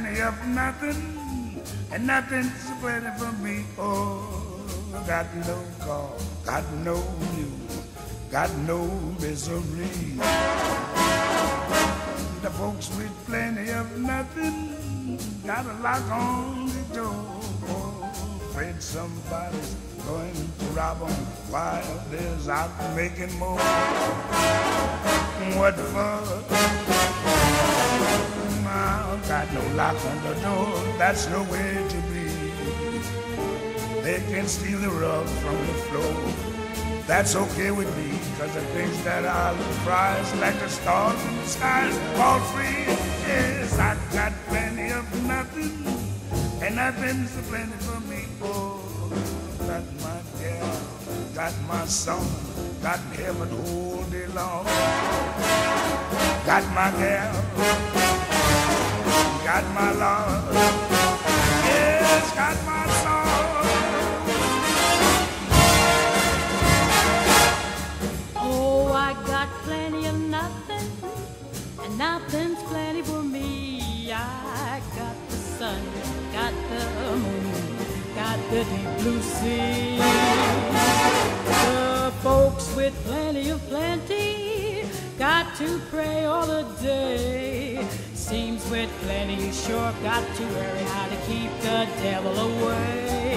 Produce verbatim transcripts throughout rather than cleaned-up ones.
plenty of nothing, and nothing's plenty for me. Oh, got no car, got no news, got no misery. The folks with plenty of nothing got a lock on the door. Oh, afraid somebody's going to rob them while there's out making more. What for? I got no lock on the door, that's no way to be. They can steal the rug from the floor, that's okay with me, cause the things that I prize, like the stars in the skies, fall free. Yes, I got plenty of nothing, and nothing's plenty for me. Oh, got my gal, got my song, got heaven all day long. Got my gal, got my love, yes, got my song. Oh, I got plenty of nothing, and nothing's plenty for me. I got the sun, got the moon, got the deep blue sea. The folks with plenty of plenty got to pray all the day. Seems with plenty you sure got to worry how to keep the devil away.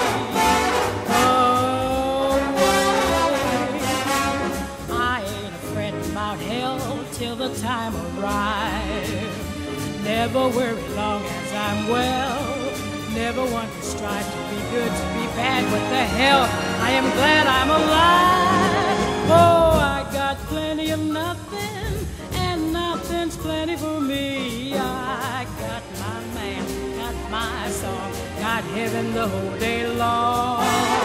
Away. I ain't afraid about hell till the time arrives. Never worry long as I'm well. Never want to strive to be good, to be bad. What the hell? I am glad I'm alive. Oh, I got plenty of nothing, and nothing's plenty for me. I got my man, got my song, got heaven the whole day long.